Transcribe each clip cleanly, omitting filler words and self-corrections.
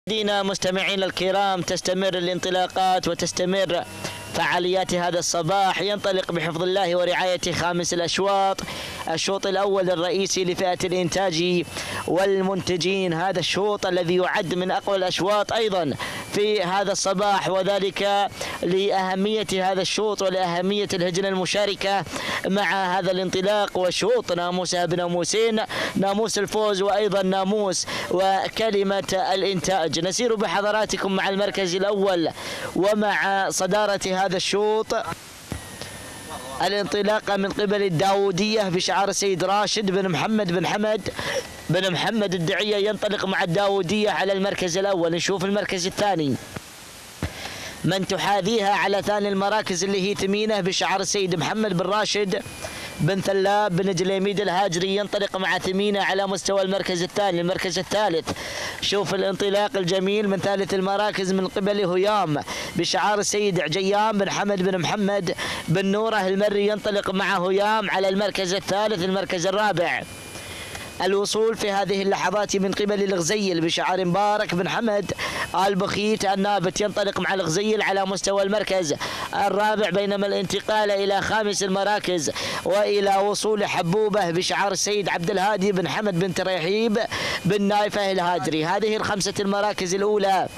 مستمعينا الكرام، تستمر الانطلاقات وتستمر فعاليات هذا الصباح. ينطلق بحفظ الله ورعايته خامس الأشواط، الشوط الأول الرئيسي لفئة الإنتاج والمنتجين. هذا الشوط الذي يعد من أقوى الأشواط أيضا في هذا الصباح، وذلك لأهمية هذا الشوط ولأهمية الهجنة المشاركة مع هذا الانطلاق. وشوط ناموسها بناموسين، ناموس الفوز وأيضا ناموس وكلمة الإنتاج. نسير بحضراتكم مع المركز الأول ومع صدارة هذا الشوط. الانطلاقة من قبل الداودية بشعار السيد راشد بن محمد بن حمد بن محمد الدعية، ينطلق مع الداودية على المركز الأول. نشوف المركز الثاني من تحاذيها على ثاني المراكز اللي هي تمينه بشعار السيد محمد بن راشد بن ثلاب بن جليميد الهاجري، ينطلق مع ثمينة على مستوى المركز الثاني. المركز الثالث شوف الانطلاق الجميل من ثالث المراكز من قبل هيام بشعار السيد عجيام بن حمد بن محمد بن نوره المري، ينطلق مع هيام على المركز الثالث. المركز الرابع الوصول في هذه اللحظات من قبل الغزيل بشعار مبارك بن حمد البخيت النابت، ينطلق مع الغزيل على مستوى المركز الرابع، بينما الانتقال إلى خامس المراكز وإلى وصول حبوبة بشعار السيد عبد الهادي بن حمد بن تريحيب بن نايفة الهاجري. هذه الخمسة المراكز الأولى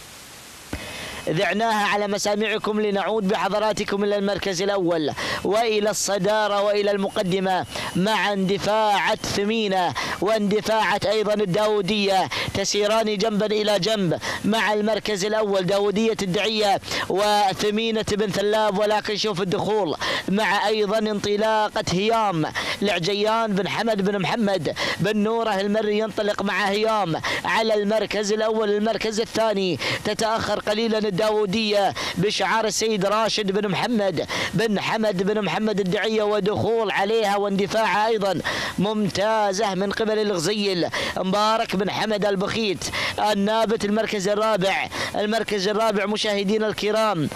ذعناها على مسامعكم لنعود بحضراتكم إلى المركز الأول وإلى الصدارة وإلى المقدمة مع اندفاعة ثمينة واندفاعة أيضا الداودية، تسيران جنبا إلى جنب مع المركز الأول داودية الدعية وثمينة بن ثلاب. ولكن شوف الدخول مع أيضا انطلاقة هيام لعجيان بن حمد بن محمد بن نوره المري، ينطلق مع هيام على المركز الأول. المركز الثاني تتأخر قليلا الداودية بشعار السيد راشد بن محمد بن حمد بن محمد الدعية، ودخول عليها واندفاع أيضا ممتازة من قبل الغزيل مبارك بن حمد البخيت النابت. المركز الرابع مشاهدينا الكرام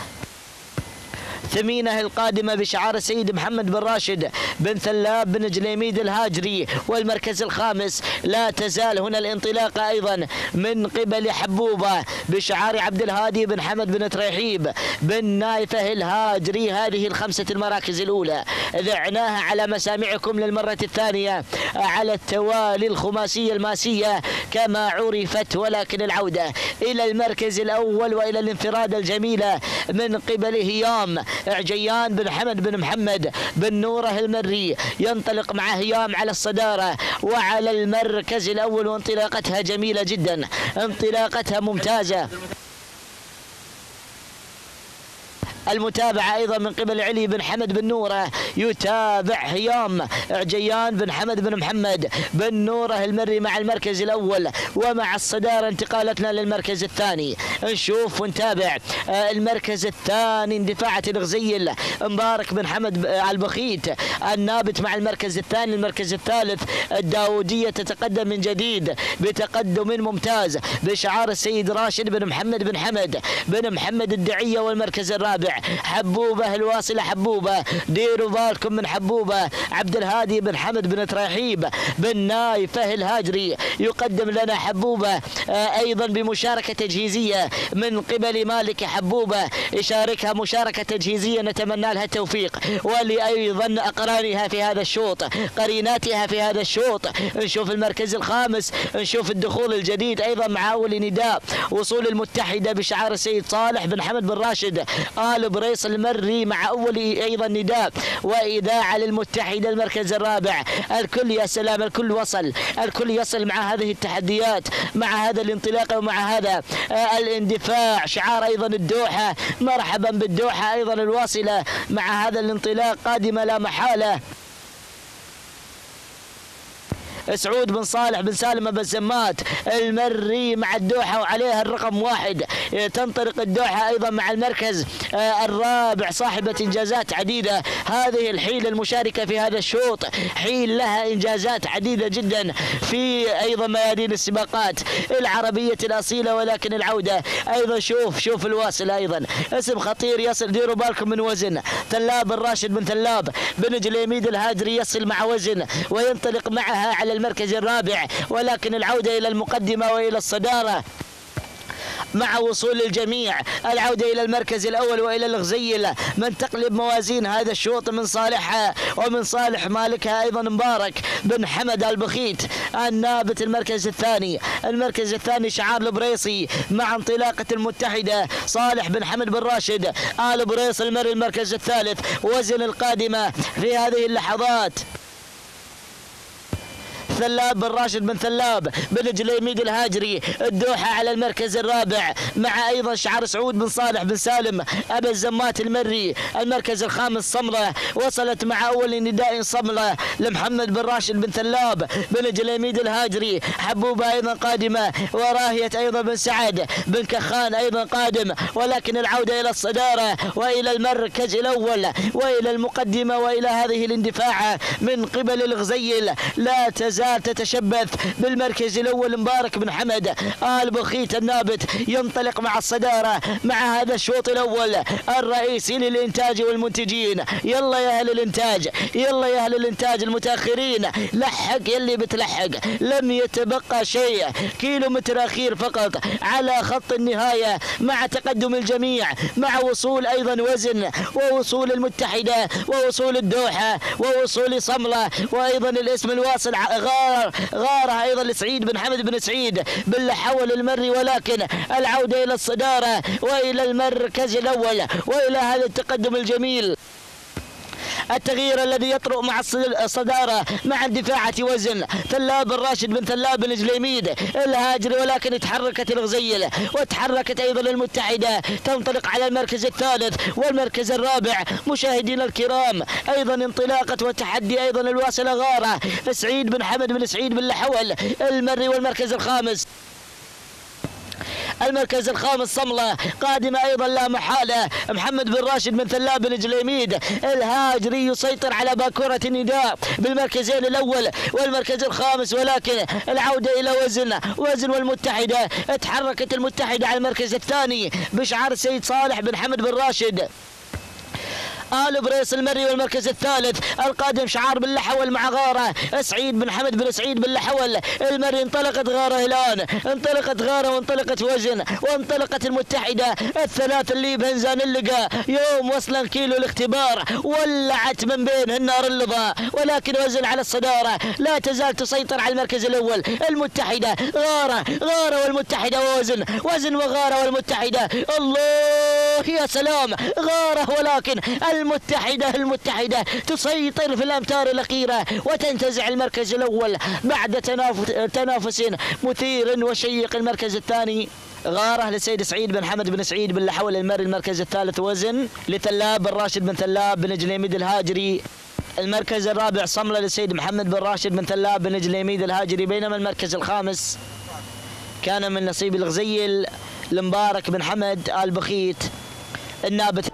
ثمينة القادمة بشعار السيد محمد بن راشد بن ثلاب بن جليميد الهاجري. والمركز الخامس لا تزال هنا الانطلاقة أيضا من قبل حبوبة بشعار عبد الهادي بن حمد بن تريحيب بن نايفة الهاجري. هذه الخمسة المراكز الأولى ذعناها على مسامعكم للمرة الثانية على التوالي الخماسية الماسية كما عرفت، ولكن العودة إلى المركز الأول وإلى الانفراد الجميلة من قبل هيام عجيان بن حمد بن محمد بن نوره المري، ينطلق مع هيام على الصدارة وعلى المركز الأول، وانطلاقتها جميلة جدا، انطلاقتها ممتازة. المتابعة أيضا من قبل علي بن حمد بن نوره، يتابع هيام عجيان بن حمد بن محمد بن نوره المري مع المركز الأول ومع الصدارة. انتقالتنا للمركز الثاني، نشوف ونتابع المركز الثاني اندفاعة الغزيل مبارك بن حمد البخيت النابت مع المركز الثاني. المركز الثالث الداودية تتقدم من جديد بتقدم ممتاز بشعار السيد راشد بن محمد بن حمد بن محمد الدعية. والمركز الرابع حبوبة الواصلة، حبوبة ديروا بالكم من حبوبة عبد الهادي بن حمد بن تريحيب بن نايفة الهاجري، يقدم لنا حبوبة أيضا بمشاركة تجهيزية من قبل مالك حبوبة، يشاركها مشاركة تجهيزية نتمنى لها التوفيق، ولأيضا أقرانها في هذا الشوط، قريناتها في هذا الشوط. نشوف المركز الخامس، نشوف الدخول الجديد أيضا مع أول نداء وصول المتحدة بشعار السيد صالح بن حمد بن راشد آل بريص المري مع أول أيضا نداء وإذاعة للمتحدة. المركز الرابع الكل يا سلام، الكل وصل، الكل يصل مع هذه التحديات، مع هذا الانطلاق ومع هذا الاندفاع. شعار أيضا الدوحة، مرحبا بالدوحة أيضا الواصلة مع هذا الانطلاق قادمة لا محالة. سعود بن صالح بن سالم بن زمات المري مع الدوحة وعليها الرقم 1. تنطلق الدوحة أيضا مع المركز الرابع صاحبة إنجازات عديدة. هذه الحيل المشاركة في هذا الشوط حيل لها إنجازات عديدة جدا في أيضا ميادين السباقات العربية الأصيلة. ولكن العودة أيضا شوف الواصل أيضا اسم خطير يصل، ديروا بالكم من وزن ثلاب الراشد بن ثلاب بن جليميد الهاجري، يصل مع وزن وينطلق معها على المركز الرابع. ولكن العودة إلى المقدمة وإلى الصدارة مع وصول الجميع. العودة إلى المركز الأول وإلى الغزيل من تقلب موازين هذا الشوط من صالحها ومن صالح مالكها أيضا مبارك بن حمد البخيت النابت المركز الثاني. المركز الثاني شعار البريصي مع انطلاقة المتحدة صالح بن حمد بن راشد آل بريص المري المركز الثالث. وزن القادمة في هذه اللحظات ثلاب بن راشد بن ثلاب بن جليميد الهاجري الدوحة على المركز الرابع مع أيضا شعار سعود بن صالح بن سالم أبا الزمات المري المركز الخامس. صملة وصلت مع أول نداء صملة لمحمد بن راشد بن ثلاب بن جليميد الهاجري. حبوبة أيضا قادمة وراهية أيضا بن سعد بن كخان أيضا قادم، ولكن العودة إلى الصدارة وإلى المركز الأول وإلى المقدمة وإلى هذه الاندفاع من قبل الغزيل. لا تزال تتشبث بالمركز الأول مبارك بن حمد آل بخيت النابت ينطلق مع الصدارة مع هذا الشوط الأول الرئيسي للإنتاج والمنتجين. يلا يا أهل الإنتاج، يلا يا أهل الإنتاج المتأخرين، لحق يلي بتلحق، لم يتبقى شيء، كيلومتر أخير فقط على خط النهاية مع تقدم الجميع، مع وصول أيضا وزن ووصول المتحدة ووصول الدوحة ووصول صملة وأيضا الاسم الواصل غارة أيضا لسعيد بن حمد بن سعيد بالحول المري. ولكن العودة إلى الصدارة وإلى المركز الأول وإلى هذا التقدم الجميل، التغيير الذي يطرأ مع الصدارة مع اندفاعة وزن ثلاب بن راشد بن ثلاب بن جليميد الهاجري. ولكن تحركت الغزيل وتحركت أيضا المتحدة تنطلق على المركز الثالث والمركز الرابع. مشاهدينا الكرام أيضا انطلاقة وتحدي أيضا الواصلة غارة سعيد بن حمد بن سعيد بن لحول المري. والمركز الخامس المركز الخامس صملة قادمة أيضا لا محالة محمد بن راشد بن ثلاب بن جليميد الهاجري يسيطر على باكورة النداء بالمركزين الأول والمركز الخامس. ولكن العودة إلى وزن والمتحدة تحركت المتحدة على المركز الثاني بشعار السيد صالح بن حمد بن راشد آل بريص المري. والمركز الثالث القادم شعار بن لحول مع غارة سعيد بن حمد بن سعيد بن لحول المري. انطلقت غارة الآن، انطلقت غارة وانطلقت وزن وانطلقت المتحدة الثلاث اللي بهنزان اللقاء يوم وصلا كيلو الاختبار ولعت من بينهن نار اللظى. ولكن وزن على الصدارة لا تزال تسيطر على المركز الأول المتحدة غارة والمتحدة وزن وغارة والمتحدة. الله يا سلام غارة، ولكن المتحدة تسيطر في الأمتار الأخيرة وتنتزع المركز الأول بعد تنافس مثير وشيق. المركز الثاني غارة لسيد سعيد بن حمد بن سعيد بن لحول المري. المركز الثالث وزن لثلاب بن راشد بن ثلاب بن جليميد الهاجري. المركز الرابع صملة لسيد محمد بن راشد بن ثلاب بن جليميد الهاجري. بينما المركز الخامس كان من نصيب الغزيل لمبارك بن حمد آل بخيت النابت